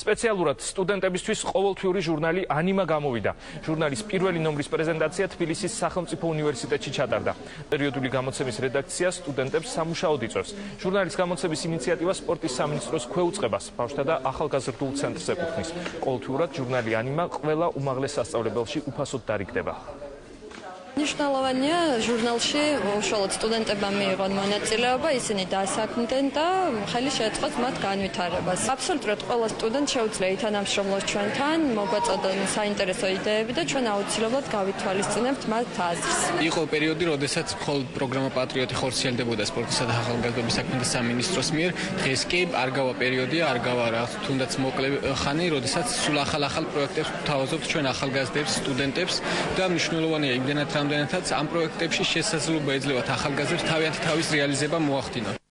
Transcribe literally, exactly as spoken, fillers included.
სპეციალურად სტუდენტებისთვის ყოველთვიური ჟურნალი ანიმა გამოვიდა. ჟურნალის პირველი ნომრის პრეზენტაცია თბილისის სახელმწიფო უნივერსიტეტში ჩატარდა. პერიოდული გამოცემის რედაქცია სტუდენტებს სამუშაოდ იწვევს. ჟურნალის გამოცემის ინიციატივა სპორტის სამინისტროს ქვეუწყებას, ბავშვთა და ახალგაზრდულ ცენტრს ეკუთვნის. ყოველთვიურად ჟურნალი ანიმა ყველა უმაღლეს სასწავლებელში უფასოდ დარიგდება. მნიშვნელოვანია ჟურნალში უშუალოდ სტუდენტებმა მიიღონ მონაწილეობა, ისინი დასაქმდნენ და ხელი შეეწყოთ მათ განვითარებას. აბსოლუტურად ყველა სტუდენტს შეუძლია ითანამშრომლოს ჩვენთან, მოგვაწოდონ საინტერესო იდეები და ჩვენ აუცილებლად გავითვალისწინებთ მათ აზრს. იყო პერიოდი, როდესაც მხოლოდ პროგრამა პატრიოტი ხორციელდებოდა სპორტისა და ახალგაზრდობის საქმეთა სამინისტროს მიერ. დღეს კი არ გავა პერიოდია, არ გავა რა თუნდაც მოკლე ხანი, როდესაც სულ ახალ-ახალ პროექტებს გვთავაზობთ ჩვენ ახალგაზრდებს, სტუდენტებს და მნიშვნელოვანია იმდენად რამდენადაც ამ პროექტებში შესაძლებლობა ეძლევათ ახალგაზრდებს თავიანთი თავის რეალიზება მოახდინონ.